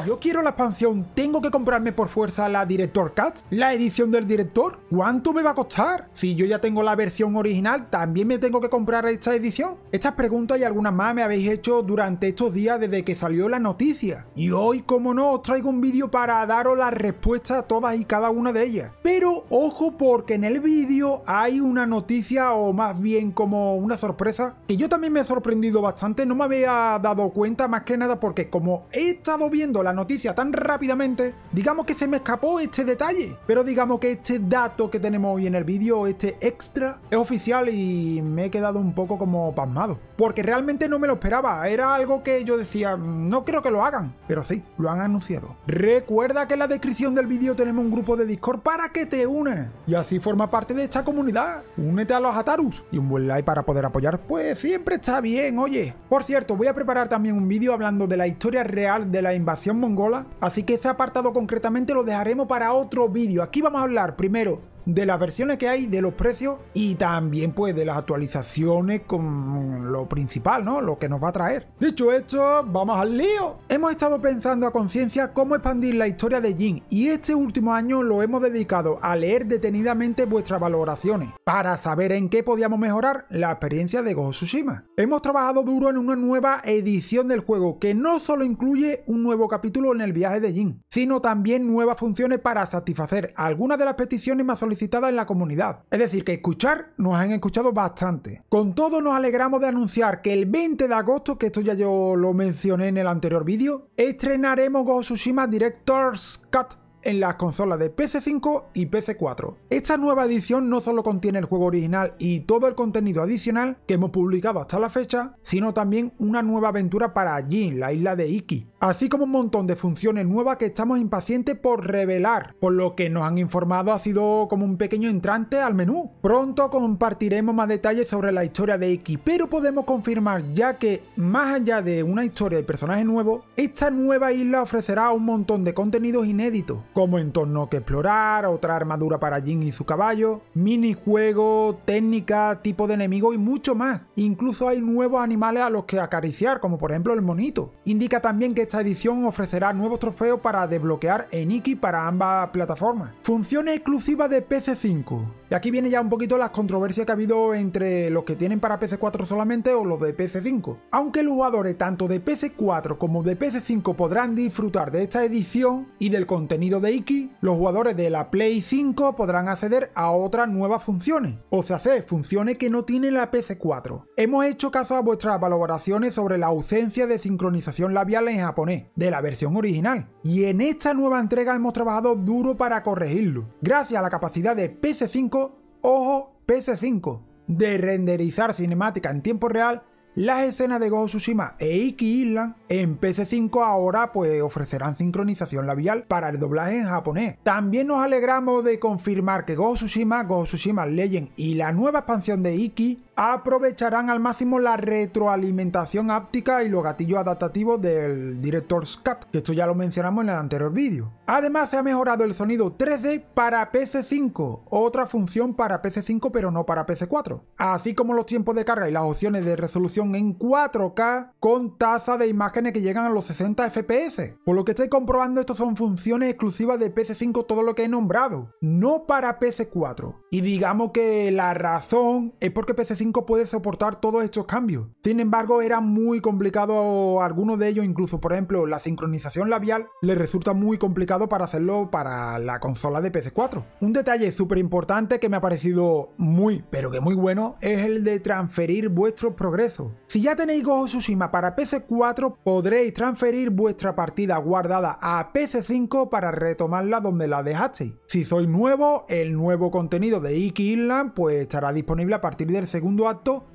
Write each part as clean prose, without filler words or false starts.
yo quiero la expansión, ¿tengo que comprarme por fuerza la Director Cut? ¿La edición del director? ¿Cuánto me va a costar? Si yo ya tengo la versión original, ¿también me tengo que comprar esta edición? Estas preguntas y algunas más me habéis hecho durante estos días desde que salió la noticia. Y hoy, como no, os traigo un vídeo para daros la respuesta a todas y cada una de ellas. Pero ojo, porque en el vídeo hay una noticia, o más bien como una sorpresa, que yo también me he sorprendido bastante, no me había dado cuenta, más que nada porque como he estado viendo la noticia tan rápidamente, digamos que se me escapó este detalle. Pero digamos que este dato que tenemos hoy en el vídeo, este extra, es oficial y me he quedado un poco como pasmado. Porque realmente no me lo esperaba, era algo que yo decía, no creo que lo hagan, pero sí, lo han anunciado. Recuerda que en la descripción del vídeo tenemos un grupo de Discord para que te unas y así forma parte de esta comunidad. Únete a los Atarus y un buen like para poder apoyar, pues siempre está bien, oye. Por cierto, voy a preparar también un vídeo hablando de la historia real de la invasión mongola, así que ese apartado concretamente lo dejaremos para otro vídeo. Aquí vamos a hablar primero de las versiones que hay, de los precios y también pues de las actualizaciones con lo principal, ¿no? Lo que nos va a traer. Dicho esto, vamos al lío. Hemos estado pensando a conciencia cómo expandir la historia de Jin y este último año lo hemos dedicado a leer detenidamente vuestras valoraciones para saber en qué podíamos mejorar la experiencia de Ghost of Tsushima. Hemos trabajado duro en una nueva edición del juego que no solo incluye un nuevo capítulo en el viaje de Jin, sino también nuevas funciones para satisfacer algunas de las peticiones más solicitadas en la comunidad. Es decir, que escuchar nos han escuchado bastante. Con todo, nos alegramos de anunciar que el 20 de agosto, que esto ya yo lo mencioné en el anterior vídeo, estrenaremos Ghost of Tsushima Director's Cut en las consolas de PS5 y PS4. Esta nueva edición no solo contiene el juego original y todo el contenido adicional que hemos publicado hasta la fecha, sino también una nueva aventura para Jin, la isla de Iki, así como un montón de funciones nuevas que estamos impacientes por revelar. Por lo que nos han informado, ha sido como un pequeño entrante al menú. Pronto compartiremos más detalles sobre la historia de Iki, pero podemos confirmar ya que, más allá de una historia y personajes nuevos, esta nueva isla ofrecerá un montón de contenidos inéditos, como entorno que explorar, otra armadura para Jin y su caballo, minijuegos, técnicas, tipo de enemigo y mucho más. Incluso hay nuevos animales a los que acariciar, como por ejemplo el monito. Indica también que esta edición ofrecerá nuevos trofeos para desbloquear en Iki para ambas plataformas. Funciones exclusivas de PS5. Y aquí viene ya un poquito las controversias que ha habido entre los que tienen para PS4 solamente o los de PS5. Aunque los jugadores tanto de PS4 como de PS5 podrán disfrutar de esta edición y del contenido de Iki, los jugadores de la Play 5 podrán acceder a otras nuevas funciones, o sea, funciones que no tiene la PS4. Hemos hecho caso a vuestras valoraciones sobre la ausencia de sincronización labial en japonés de la versión original, y en esta nueva entrega hemos trabajado duro para corregirlo, gracias a la capacidad de PS5, ojo, PS5, de renderizar cinemática en tiempo real. Las escenas de Ghost of Tsushima e Iki Island en PS5 ahora pues ofrecerán sincronización labial para el doblaje en japonés. También nos alegramos de confirmar que Ghost of Tsushima Legend y la nueva expansión de Iki aprovecharán al máximo la retroalimentación áptica y los gatillos adaptativos del Director's Cut, que esto ya lo mencionamos en el anterior vídeo. Además se ha mejorado el sonido 3D para PS5, otra función para PS5 pero no para PS4, así como los tiempos de carga y las opciones de resolución en 4K con tasa de imágenes que llegan a los 60 FPS. Por lo que estáis comprobando, estos son funciones exclusivas de PS5, todo lo que he nombrado, no para PS4. Y digamos que la razón es porque PS5 puede soportar todos estos cambios. Sin embargo, era muy complicado algunos de ellos, incluso por ejemplo la sincronización labial le resulta muy complicado para hacerlo para la consola de PS4. Un detalle súper importante que me ha parecido muy, pero que muy bueno, es el de transferir vuestros progresos. Si ya tenéis Ghost of Tsushima para PS4, podréis transferir vuestra partida guardada a PS5 para retomarla donde la dejasteis. Si sois nuevo, el nuevo contenido de Iki Island pues estará disponible a partir del segundo acto,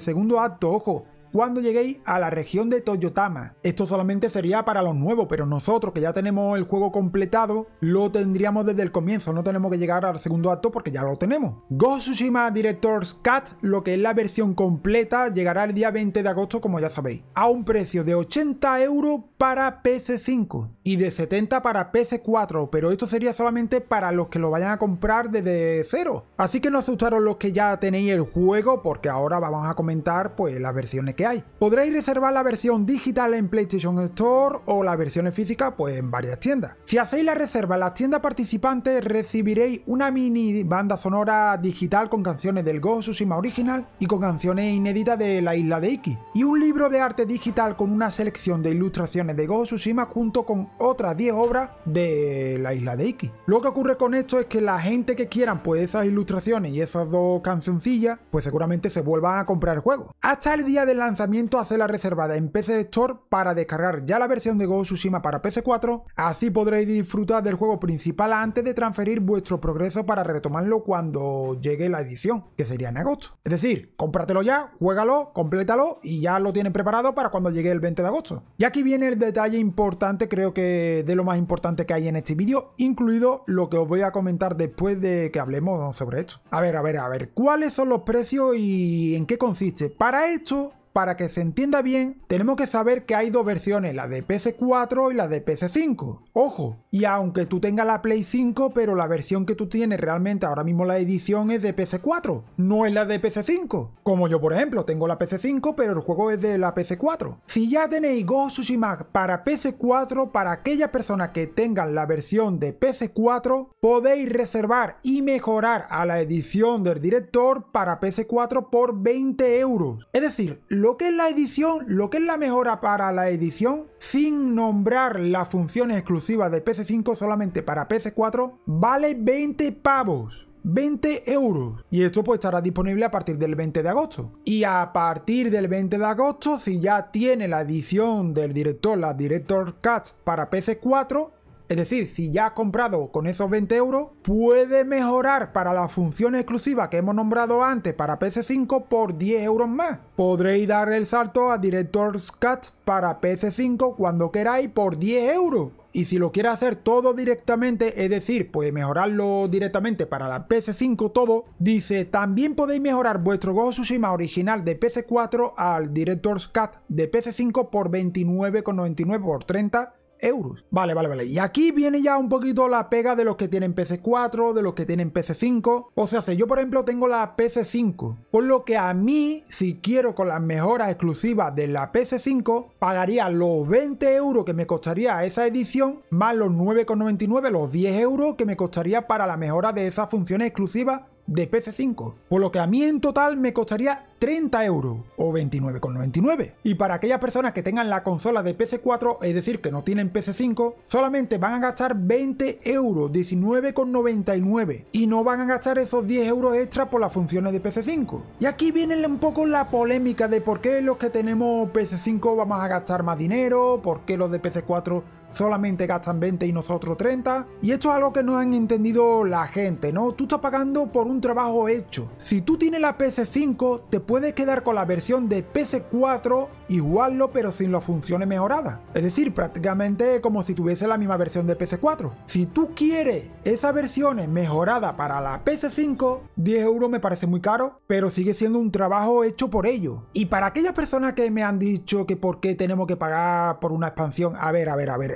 ojo, cuando lleguéis a la región de Toyotama. Esto solamente sería para los nuevos, pero nosotros que ya tenemos el juego completado, lo tendríamos desde el comienzo, no tenemos que llegar al segundo acto porque ya lo tenemos. Ghost of Tsushima Director's Cut, lo que es la versión completa, llegará el día 20 de agosto, como ya sabéis, a un precio de 80 € para PS5 y de 70 para PS4, pero esto sería solamente para los que lo vayan a comprar desde cero. Así que no asustaros los que ya tenéis el juego, porque ahora vamos a comentar pues las versiones que hay. Podréis reservar la versión digital en PlayStation Store o las versiones físicas pues en varias tiendas. Si hacéis la reserva en las tiendas participantes recibiréis una mini banda sonora digital con canciones del Ghost of Tsushima original y con canciones inéditas de la isla de Iki, y un libro de arte digital con una selección de ilustraciones de Ghost of Tsushima junto con otras 10 obras de la isla de Iki. Lo que ocurre con esto es que la gente que quieran pues esas ilustraciones y esas dos cancioncillas pues seguramente se vuelvan a comprar el juego. Hasta el día del lanzamiento haced la reservada en PC Store para descargar ya la versión de Ghost of Tsushima para PS4, así podréis disfrutar del juego principal antes de transferir vuestro progreso para retomarlo cuando llegue la edición, que sería en agosto. Es decir, cómpratelo ya, juégalo, complétalo y ya lo tienes preparado para cuando llegue el 20 de agosto. Y aquí viene el detalle importante, creo que de lo más importante que hay en este vídeo, incluido lo que os voy a comentar después de que hablemos sobre esto. A ver, ¿cuáles son los precios y en qué consiste? Para esto, para que se entienda bien, tenemos que saber que hay dos versiones, la de PS4 y la de PS5. Ojo, y aunque tú tengas la Play 5, pero la versión que tú tienes realmente ahora mismo la edición es de PS4, no es la de PS5. Como yo, por ejemplo, tengo la PS5, pero el juego es de la PS4. Si ya tenéis Ghost of Tsushima para PS4, para aquellas personas que tengan la versión de PS4, podéis reservar y mejorar a la edición del director para PS4 por 20 euros. Es decir, lo que es la edición, lo que es la mejora para la edición, sin nombrar las funciones exclusivas de PS5 solamente para PS4, vale 20 pavos. 20 euros. Y esto pues estará disponible a partir del 20 de agosto. Y a partir del 20 de agosto, si ya tiene la edición del director, la Director's Cut para PS4, es decir, si ya has comprado con esos 20 euros, puede mejorar para las funciones exclusivas que hemos nombrado antes para PS5 por 10 euros más. Podréis dar el salto a Director's Cut para PS5 cuando queráis por 10 euros. Y si lo quieres hacer todo directamente, es decir, pues mejorarlo directamente para la PS5 todo, dice, también podéis mejorar vuestro Ghost of Tsushima original de PS4 al Director's Cut de PS5 por 29,99 por 30 euros. Vale. Y aquí viene ya un poquito la pega de los que tienen PS4, de los que tienen PS5. O sea, si yo por ejemplo tengo la PS5, por lo que a mí, si quiero con las mejoras exclusivas de la PS5, pagaría los 20 euros que me costaría esa edición, más los 9,99, los 10 euros que me costaría para la mejora de esas funciones exclusivas de PS5, por lo que a mí en total me costaría 30 euros o 29,99. Y para aquellas personas que tengan la consola de PS4, es decir, que no tienen PS5, solamente van a gastar 20 euros, 19,99, y no van a gastar esos 10 euros extra por las funciones de PS5. Y aquí viene un poco la polémica de por qué los que tenemos PS5 vamos a gastar más dinero, por qué los de PS4 solamente gastan 20 y nosotros 30. Y esto es algo que no han entendido la gente, ¿no? Tú estás pagando por un trabajo hecho. Si tú tienes la PS5, te puedes quedar con la versión de PS4 igual pero sin las funciones mejoradas. Es decir, prácticamente como si tuviese la misma versión de PS4. Si tú quieres esas versiones mejoradas para la PS5, 10 euros me parece muy caro, pero sigue siendo un trabajo hecho por ellos. Y para aquellas personas que me han dicho que por qué tenemos que pagar por una expansión, a ver,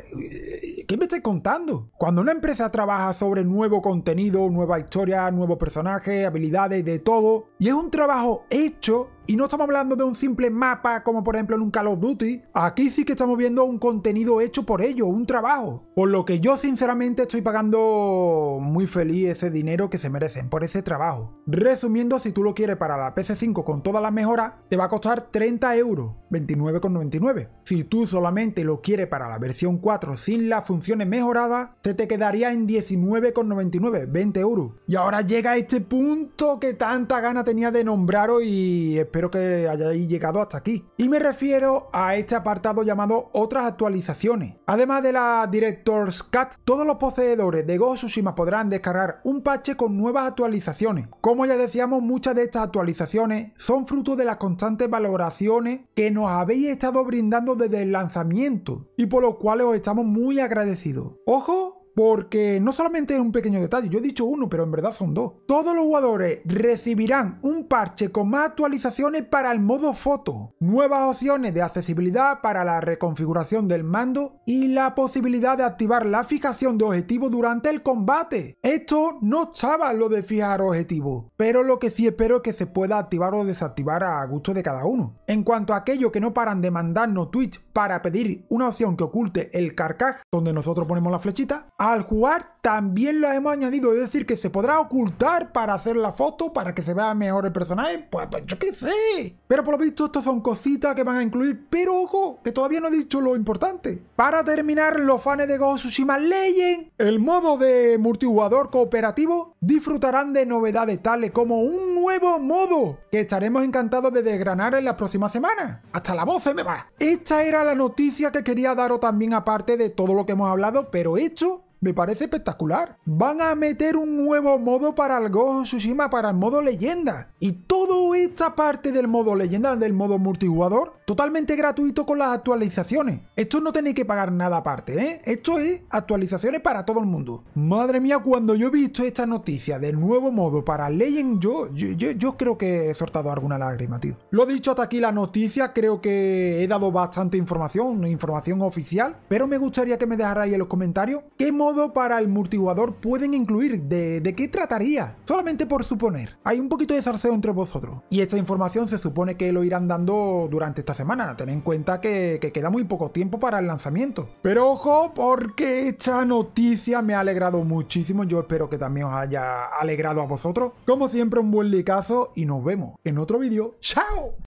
¿qué me estás contando? Cuando una empresa trabaja sobre nuevo contenido, nueva historia, nuevos personajes, habilidades, de todo, y es un trabajo hecho, y no estamos hablando de un simple mapa como por ejemplo en un Call of Duty, aquí sí que estamos viendo un contenido hecho por ellos, un trabajo. Por lo que yo sinceramente estoy pagando muy feliz ese dinero que se merecen por ese trabajo. Resumiendo, si tú lo quieres para la PS5 con todas las mejoras, te va a costar 30 euros, 29,99. Si tú solamente lo quieres para la versión 4 sin las funciones mejoradas, se te quedaría en 19,99, 20 euros. Y ahora llega este punto que tanta gana tenía de nombraros y espero que hayáis llegado hasta aquí. Y me refiero a este apartado llamado otras actualizaciones. Además de la Director's Cut, todos los poseedores de Ghost of Tsushima podrán descargar un parche con nuevas actualizaciones. Como ya decíamos, muchas de estas actualizaciones son fruto de las constantes valoraciones que nos habéis estado brindando desde el lanzamiento y por los cuales os estamos muy agradecidos. ¡Ojo! porque no solamente es un pequeño detalle, yo he dicho uno, pero en verdad son dos. Todos los jugadores recibirán un parche con más actualizaciones para el modo foto, nuevas opciones de accesibilidad para la reconfiguración del mando y la posibilidad de activar la fijación de objetivos durante el combate. Esto no estaba en lo de fijar objetivos, pero lo que sí espero es que se pueda activar o desactivar a gusto de cada uno. En cuanto a aquellos que no paran de mandarnos tweets para pedir una opción que oculte el carcaj, donde nosotros ponemos la flechita, al jugar también lo hemos añadido, es decir, que se podrá ocultar para hacer la foto, para que se vea mejor el personaje, pues yo qué sé. Pero por lo visto estas son cositas que van a incluir, pero ojo, que todavía no he dicho lo importante. Para terminar, los fans de Ghost of Tsushima Legends, el modo de multijugador cooperativo, disfrutarán de novedades tales como un nuevo modo que estaremos encantados de desgranar en las próximas semanas. Hasta la voz se me va. Esta era la noticia que quería daros también, aparte de todo lo que hemos hablado, pero hecho me parece espectacular. Van a meter un nuevo modo para el Ghost of Tsushima, para el modo leyenda. Y toda esta parte del modo leyenda, del modo multijugador, totalmente gratuito con las actualizaciones. Esto no tenéis que pagar nada aparte, ¿eh? Esto es actualizaciones para todo el mundo. Madre mía, cuando yo he visto esta noticia del nuevo modo para Legend, yo creo que he soltado alguna lágrima, tío. Lo dicho, hasta aquí la noticia. Creo que he dado bastante información oficial, pero me gustaría que me dejarais en los comentarios qué modo para el multijugador pueden incluir, de qué trataría. Solamente por suponer. Hay un poquito de zarceo entre vosotros. Y esta información se supone que lo irán dando durante esta semana. Tened en cuenta que queda muy poco tiempo para el lanzamiento. Pero ojo, porque esta noticia me ha alegrado muchísimo. Yo espero que también os haya alegrado a vosotros. Como siempre, un buen likeazo y nos vemos en otro vídeo. ¡Chao!